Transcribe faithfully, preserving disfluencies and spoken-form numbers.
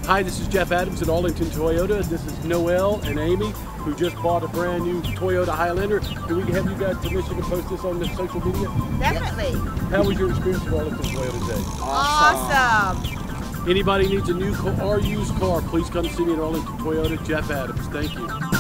Hi, this is Jeff Adams at Arlington Toyota. This is Noel and Amy, who just bought a brand new Toyota Highlander. Do we have you guys permission to post this on the social media? Definitely. How was your experience at Arlington Toyota today? Awesome. Anybody needs a new car or used car, please come see me at Arlington Toyota. Jeff Adams. Thank you.